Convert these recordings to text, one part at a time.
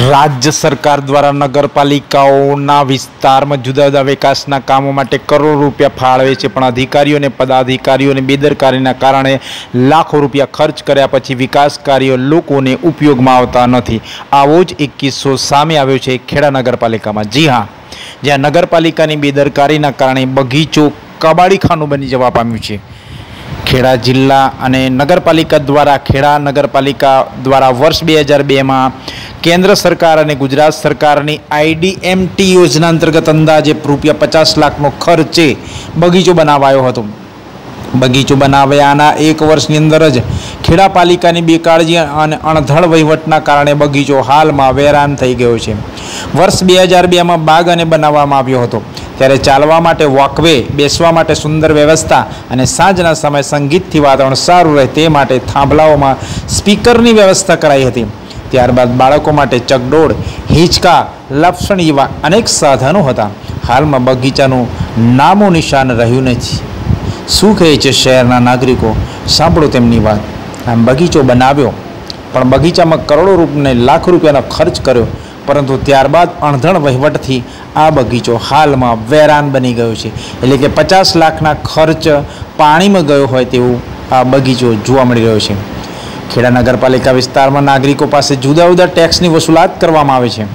राज्य सरकार द्वारा नगरपालिकाओना विस्तारमां जुदा जुदा विकासना कामों माटे करोड़ों रुपया फाळवे छे, पण अधिकारीओ ने पदाधिकारीओने बेदरकारीना कारणे लाखों रुपया खर्च कर्या पछी विकास कार्यो लोकोने उपयोगमां आवता नथी। आवो ज एक किस्सो सामे आव्यो छे खेड़ा नगरपालिकामां। जी हाँ, ज्यां नगरपालिकानी बेदरकारीना कारणे बगीचो कबाड़ीखानु बनी जवा पाम्युं छे। खेड़ा जिल्ला अने नगरपालिका द्वारा खेड़ा नगरपालिका द्वारा वर्ष 2002 में केंद्र सरकार अने गुजरात सरकारनी IDMT योजना अंतर्गत अंदाजे रूपिया 50 लाखनो खर्चे बगीचो बनावायो हतो। बगीचो बनाव्याना एक वर्षनी अंदर ज खेड़ा पालिकानी बेकाळजी अने अणधड़ वहीवटना कारणे बगीचो हालमां वेरान थई गयो छे। वर्ष 2002 में बाग अने बनाववामां આવ્યો હતો, ત્યારે ચાલવા માટે વોકવે, બેસવા માટે સુંદર વ્યવસ્થા અને સાંજના સમયે સંગીતથી વાતાવરણ સારું રહે તે માટે થાંભલાઓમાં સ્પીકરની વ્યવસ્થા કરાઈ હતી। ત્યારબાદ બાળકો માટે ચકડોળ, હિંચકા, લપસણ જેવા અનેક સાધનો હતા। હાલમાં બગીચાનું નામો નિશાન રહ્યું નથી। શું કહે છે શહેરના નાગરિકો? સાંભળો તેમની વાત। આમ બગીચો બનાવ્યો, પણ બગીચામાં કરોડો રૂપિયા લાખ રૂપિયાનો ખર્ચ કર્યો, परंतु त्यारबाद अणधड़ वहीवटथी आ बगीचो हाल में वेरान बनी गयो छे। एटले के 50 लाखना खर्च पाणी में गयो होय तेवुं आ बगीचो जोवा मळी रह्यो छे। खेड़ा नगरपालिका विस्तार में नागरिकों पास जुदा जुदा टेक्सनी वसूलात करवामां आवे छे,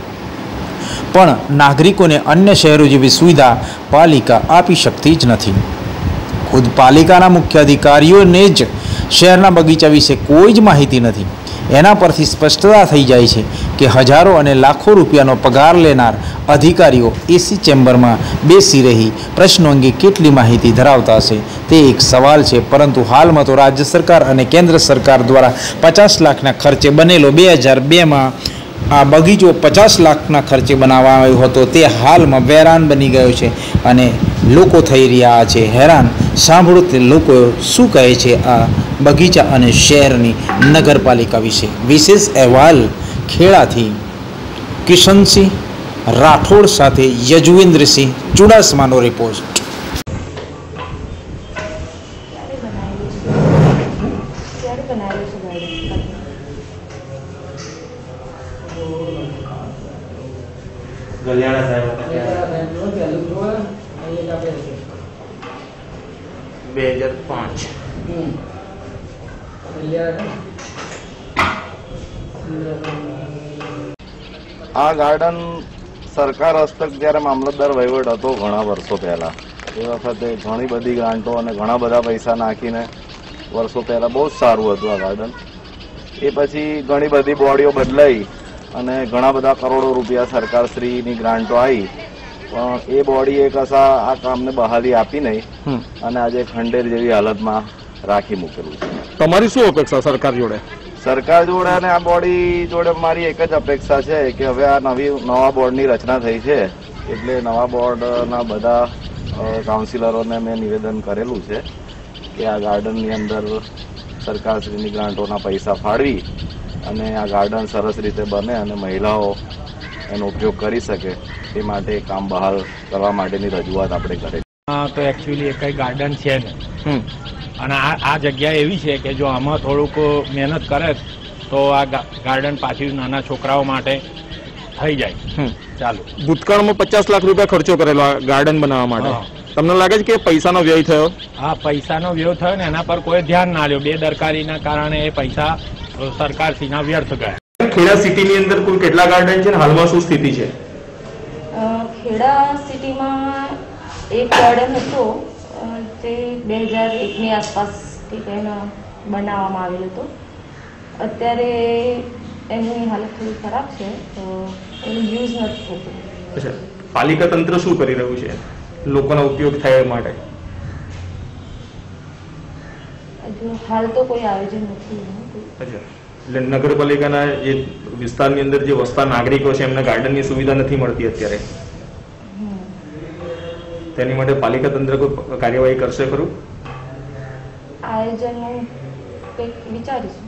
पण नागरिकोने अन्य शहरों जेवी सुविधा पालिका आपी शकती ज नथी। खुद पालिकाना मुख्य अधिकारीओने ज शहरना बगीचा विषे कोई ज माहिती नथी। एना परथी स्पष्टता थई जाय छे कि हजारों अने लाखों रुपयानो पगार लेनार अधिकारीओ एसी चेम्बर में बेसी रही प्रश्नों अंगे केटली माहिती धरावता हशे ते एक सवाल छे। परंतु हाल में तो राज्य सरकार अने केंद्र सरकार द्वारा 50 लाखना खर्चे बनेलो 2002 में आ बगीचो 50 लाखना खर्चे बनावायो हतो ते हाल में वेरान बनी गयो छे अने लोको थई रह्या छे हैरान। सांभळो ते लोको शुं कहे छे आ बगीचा अने शहरनी नगरपालिका विषे। विशेष अहेवाल खेड़ाथी किशनसिंह राठोड साथे यजुवेन्द्रसिंह चुडासमानो रिपोर्ट। गलियाड़ा साहेब 2005 आ गार्डन सरकार हस्तक ज्यारे मामलतदार वहीवट हतो घणा वर्षों पहला ए वखते घणी बधी ग्रांटो अने घणा बधा पैसा नाखीने वर्षों पहला बहुत सारू हतुं आ गार्डन। ए पछी घणी बधी बॉडीओ बदलाई अने घणा बधा करोड़ों रुपया सरकारश्रीनी ग्रांटो आई, पण ए बॉडीए कशा आ कामने बहाली आपी नहीं अने आजे खंडेर जेवी हालतमां राखी मूकेલું છે। તમારી શું અપેક્ષા સરકાર જોડે? सरकार जोड़े અને આ બોડી જોડે મારી એક જ અપેક્ષા છે કે હવે આ નવા બોર્ડની રચના થઈ છે એટલે નવા બોર્ડના બધા કાઉન્સિલરોને મેં નિવેદન કરેલું છે કે આ ગાર્ડનની અંદર સરકારશ્રીની ગ્રાન્ટોના પૈસા ફાળવી અને આ ગાર્ડન સરસ રીતે બને અને મહિલાઓ એનો ઉપયોગ કરી શકે એ માટે કામ બહાલ કરવા માટેની રજૂઆત આપણે કરી। તો એકચ્યુઅલી એક ગાર્ડન છે ને અને આ જગ્યા એવી છે કે જો આમાં થોડુંક મહેનત કરે તો આ ગાર્ડન પાછી નાના છોકરાઓ માટે થઈ જાય। ચાલો, ભૂતકાળમાં 50 લાખ રૂપિયા ખર્ચો કરેલો આ ગાર્ડન બનાવવા માટે, તમને લાગે છે કે પૈસાનો વ્યય થયો? હા, પૈસાનો વ્યય થયો ને એના પર કોઈ ધ્યાન ના લ્યો, બેદરકારીના કારણે એ પૈસા સરકારશ્રીના વ્યર્થ ગયા। ખેડા સિટીની અંદર કુલ કેટલા ગાર્ડન છે અને હાલમાં શું સ્થિતિ છે? ખેડા સિટીમાં એક ગાર્ડન હતો તે 2001 ની આસપાસથી તેને બનાવવામાં આવેલું હતું। અત્યારે એની હાલત થોડી ખરાબ છે તો એનું યુઝ નથી થતું। અચ્છા, પાલિકા તંત્ર શું કરી રહ્યું છે લોકોનો ઉપયોગ થાય એ માટે? હજુ હાલ તો કોઈ આયોજન નથી। અચ્છા, એટલે નગરપાલિકાના જે વિસ્તારની અંદર જે વસતા નાગરિકો છે એમને ગાર્ડનની સુવિધા નથી મળતી અત્યારે, તેની માટે પાલિકા તંત્ર કોઈ કાર્યવાહી કરશે ખરું? આયોજનનું કંઈક વિચારીશું।